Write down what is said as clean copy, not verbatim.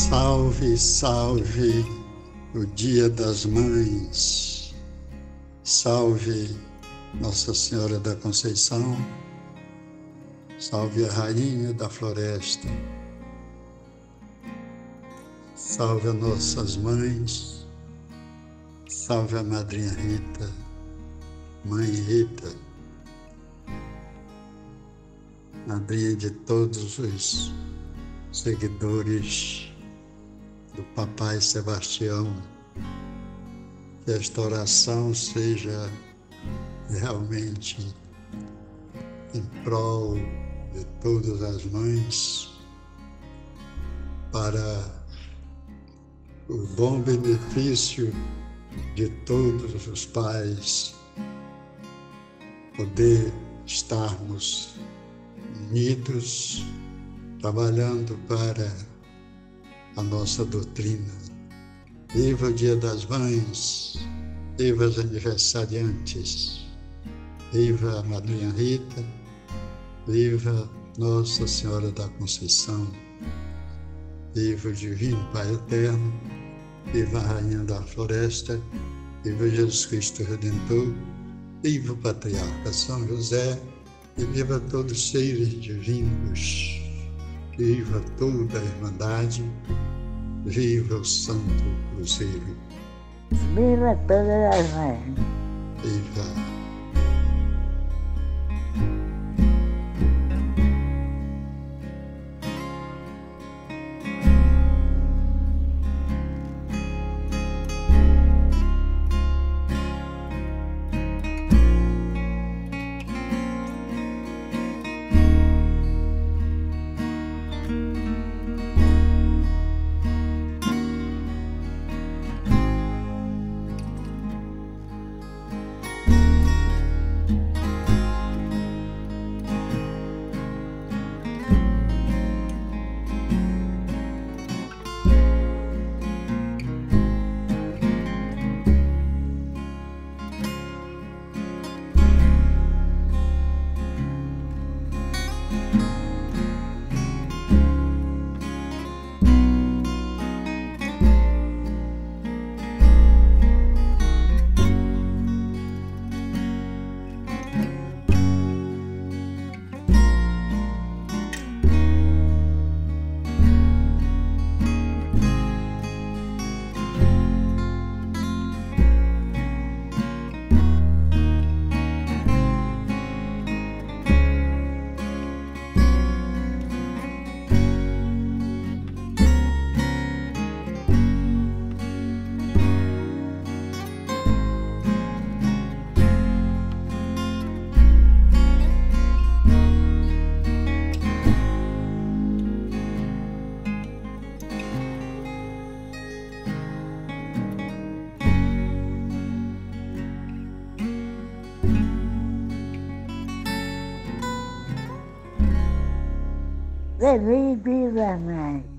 Salve, salve o Dia das Mães. Salve Nossa Senhora da Conceição. Salve a Rainha da Floresta. Salve as nossas mães. Salve a Madrinha Rita, Mãe Rita, madrinha de todos os seguidores do Papai Sebastião. Que esta oração seja realmente em prol de todas as mães, para o bom benefício de todos os pais, poder estarmos unidos, trabalhando para a nossa doutrina. Viva o Dia das Mães, viva os aniversariantes, viva a Madrinha Rita, viva Nossa Senhora da Conceição, viva o Divino Pai Eterno, viva a Rainha da Floresta, viva Jesus Cristo Redentor, viva o Patriarca São José e viva todos os seres divinos, viva toda a Irmandade, viva o Santo Cruzeiro. Viva todas as mães. Viva. Viva, mãe.